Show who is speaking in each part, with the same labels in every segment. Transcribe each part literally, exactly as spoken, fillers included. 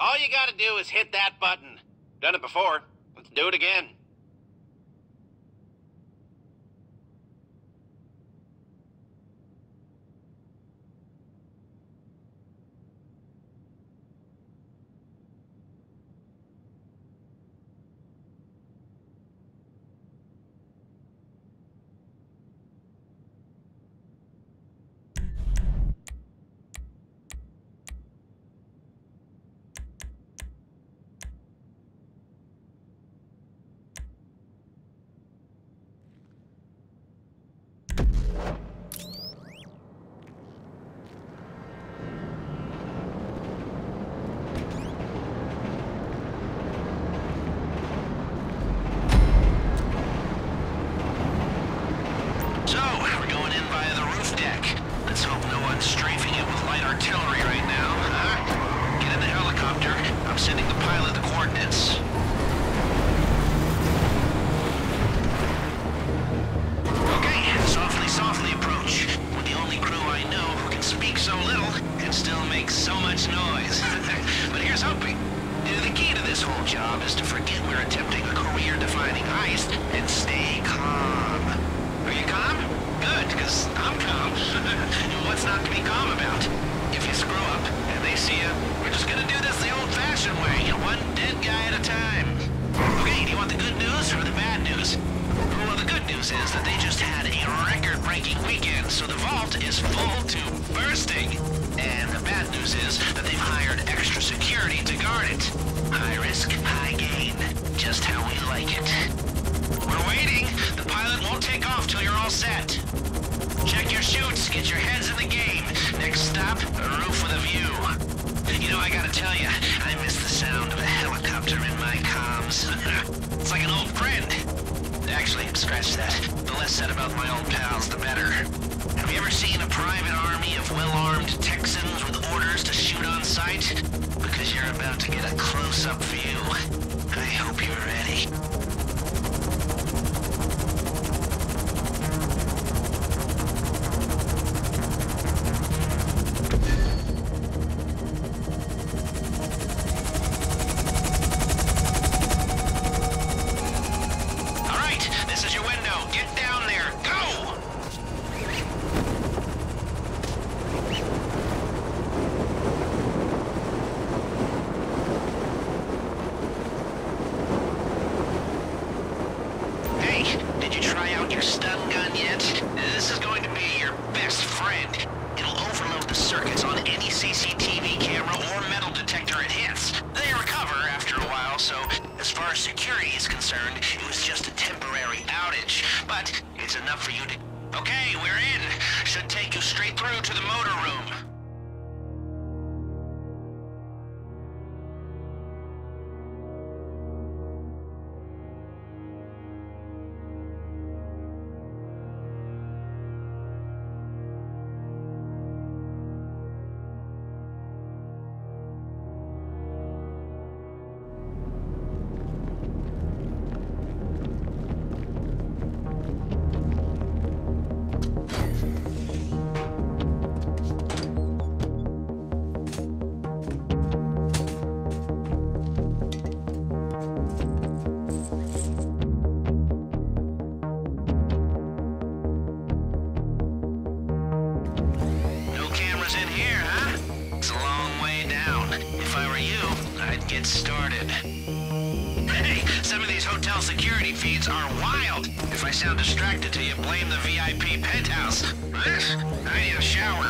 Speaker 1: All you gotta do is hit that button. Done it before. Let's do it again.
Speaker 2: Sound distracted till you blame the V I P penthouse. I need a shower.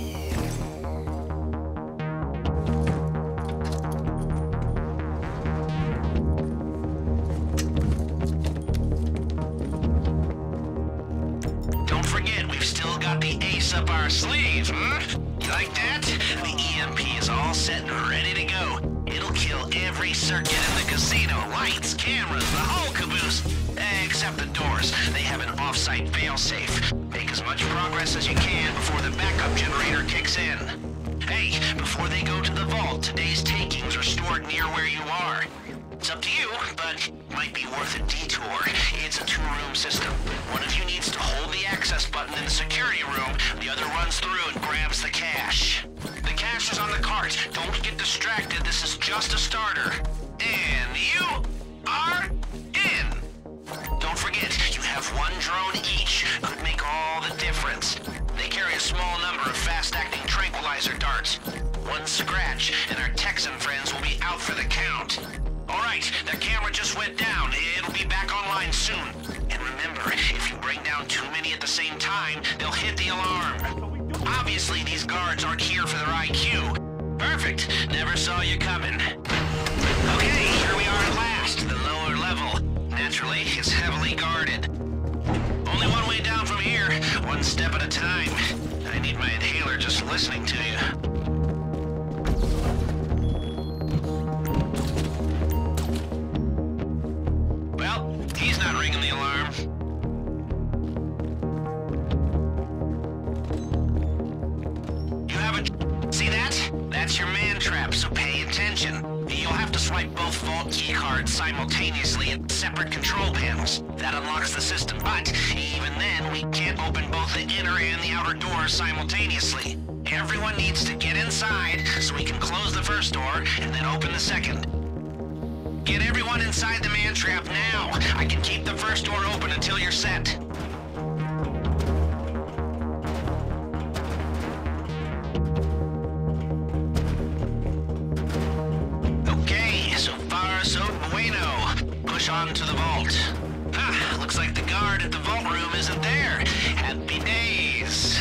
Speaker 2: Don't forget, we've still got the ace up our sleeve, huh? You like that? The E M P is all set and ready to go. It'll kill every circuit in the casino. Lights, cameras, the whole caboose. Except the doors. They have an off-site failsafe. Make as much progress as you can before the backup generator kicks in. Hey, before they go to the vault, today's takings are stored near where you are. It's up to you, but might be worth a detour. It's a two-room system. One of you needs to hold the access button. button in the security room, the other runs through and grabs the cash. The cash is on the cart. Don't get distracted. This is just a starter. And you are in. Don't forget, you have one drone each. Could make all the difference. They carry a small number of fast-acting tranquilizer darts. One scratch, and our Texan friends will be out for the count. All right, that camera just went down. It'll be back online soon. And remember, if you bring down too many at the same time, they'll hit the alarm. Obviously, these guards aren't here for their I Q. Perfect. Never saw you coming. Okay, here we are at last, the lower level. Naturally, it's heavily guarded. Only one way down from here, one step at a time. I need my inhaler just listening to you. Well, he's not ringing the alarm. You haven't... See that? That's your man trap, so pay attention. You'll have to swipe both vault key cards simultaneously at separate control panels. That unlocks the system, but even then, we can't open both the inner and the outer doors simultaneously. Everyone needs to get inside so we can close the first door and then open the second. Get everyone inside the man trap now. I can keep the first door open until you're set. Push on to the vault. Ah, looks like the guard at the vault room isn't there. Happy days.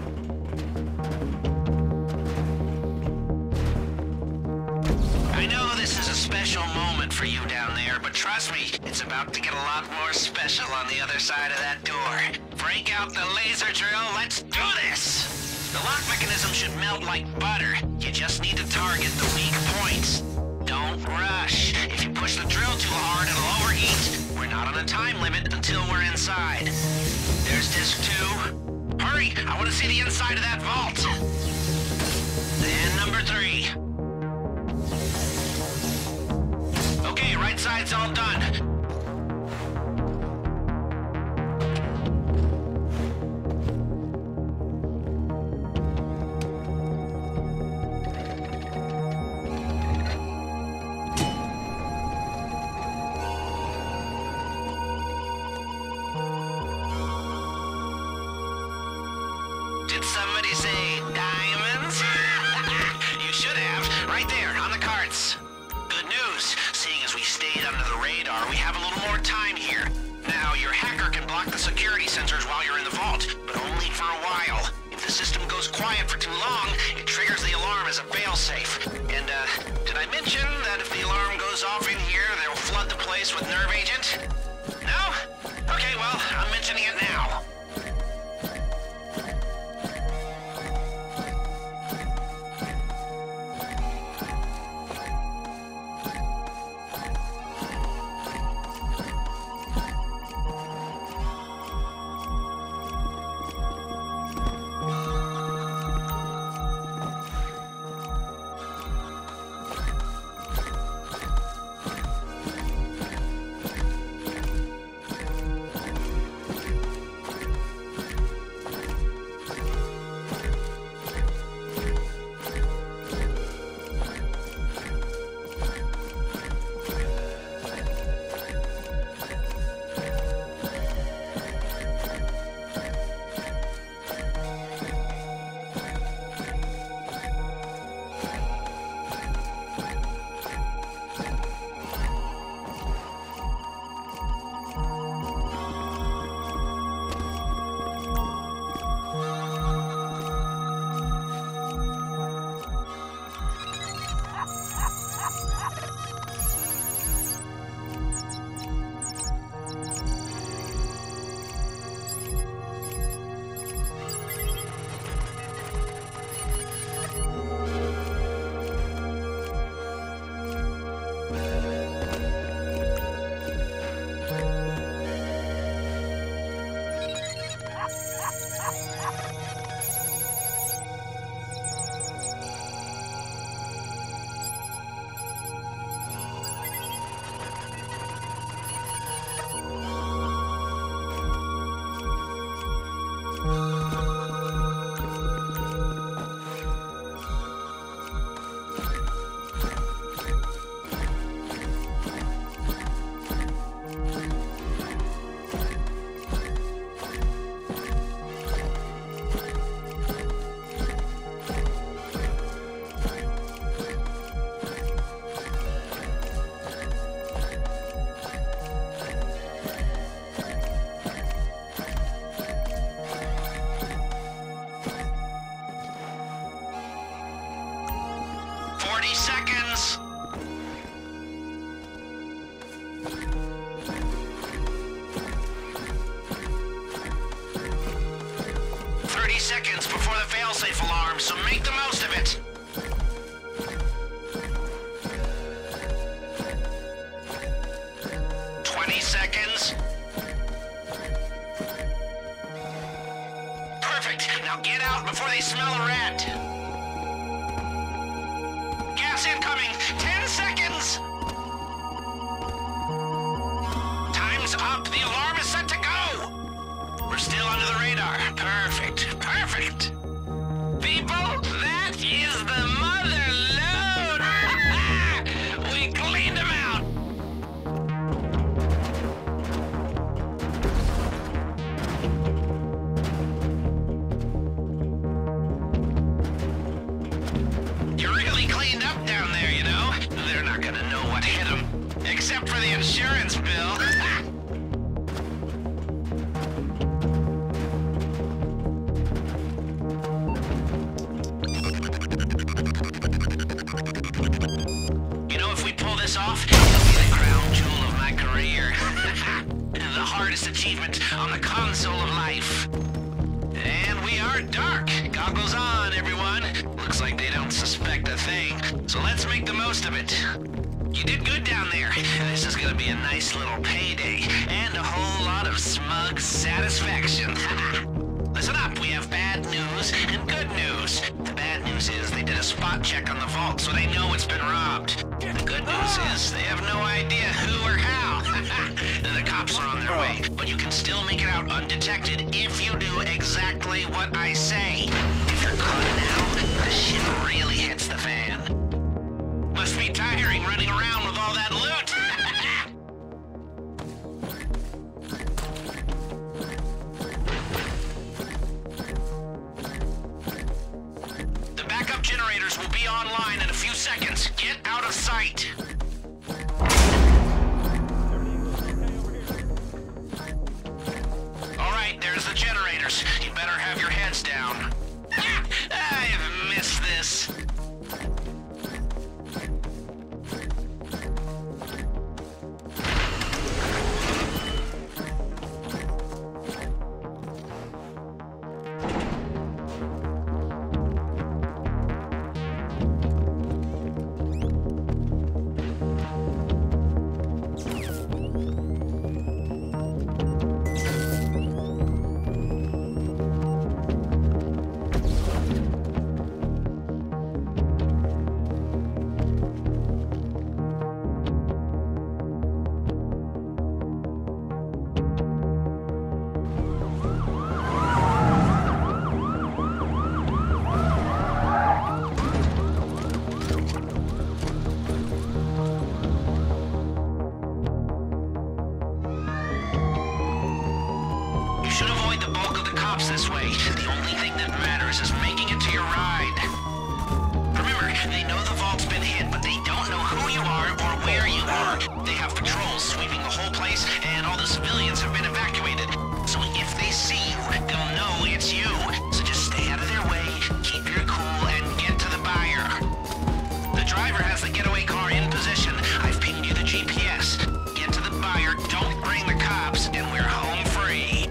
Speaker 2: I know this is a special moment for you down there, but trust me, it's about to get a lot more special on the other side of that door. Break out the laser drill, let's do this! The lock mechanism should melt like butter. You just need to target the weak points. Don't rush. If you push the drill too hard, it'll overheat. We're not on a time limit until we're inside. There's disc two. Hurry! I want to see the inside of that vault. And number three. Okay, right side's all done. Did somebody say diamonds? You should have. Right there, on the carts. Good news. Seeing as we stayed under the radar, we have a little more time here. Now, your hacker can block the security sensors while you're in the vault, but only for a while. If the system goes quiet for too long, it triggers the alarm as a failsafe. And, uh, did I mention that if the alarm goes off in here, they'll flood the place with nerve agent? No? Okay, well, I'm mentioning it now. Thirty seconds before the failsafe alarm, so make the most of it. Twenty seconds. Perfect. Now get out before they smell a rat. Gas incoming. Ten seconds. Time's up. The alarm is set to go. We're still under the radar. Perfect. Perfect. People, that is the mother load. We cleaned them out. You really cleaned up down there, you know? They're not gonna know what hit them. Except for the insurance bill. You know, if we pull this off, it'll be the crown jewel of my career. The hardest achievement on the console of life. And we are dark. Goggles on, everyone. Looks like they don't suspect a thing. So let's make the most of it. You did good down there. This is gonna be a nice little payday. And a whole lot of smug satisfaction. Listen up, we have bad news and good news. The bad news is they did a spot check on the vault, so they know it's been robbed. The good news is they have no idea who or how. The cops are on their way, but you can still make it out undetected if you do exactly what I say. If you're caught now, the shit really hits the fan. Must be tiring running around with all that loot. The backup generators will be online in a few seconds. Get out of sight. All right, there's the generators. You better have your heads down. I've missed this. This way. The only thing that matters is making it to your ride. Remember, they know the vault's been hit, but they don't know who you are or where you are. They have patrols sweeping the whole place, and all the civilians have been evacuated. So if they see you, they'll know it's you. So just stay out of their way, keep your cool, and get to the buyer. The driver has the getaway car in position. I've pinged you the G P S. Get to the buyer, don't bring the cops, and we're home free.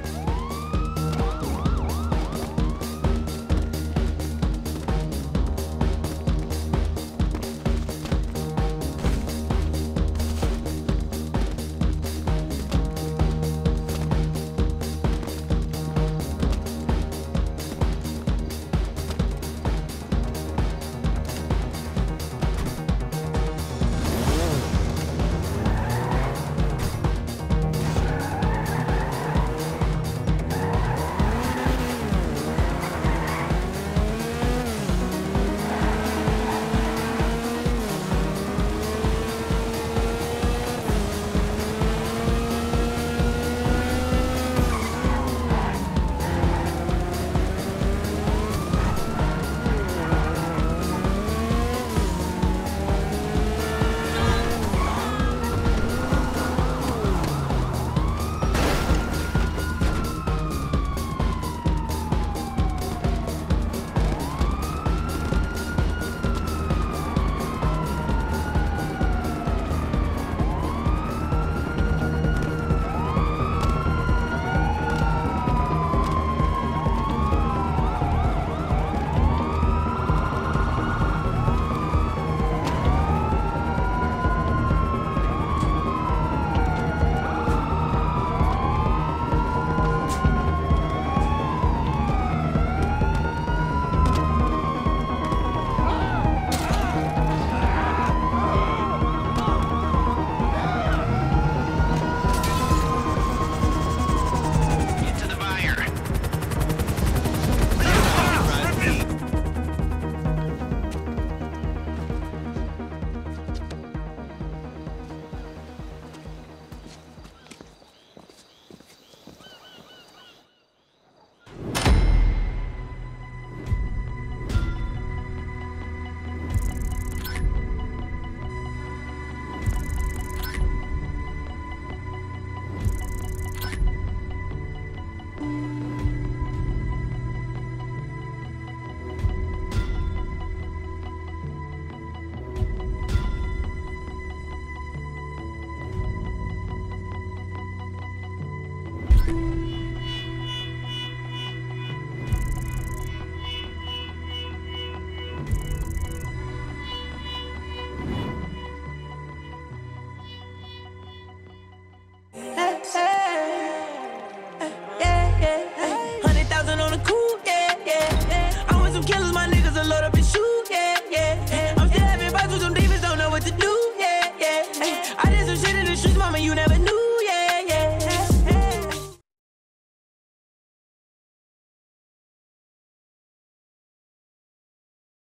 Speaker 3: yeah.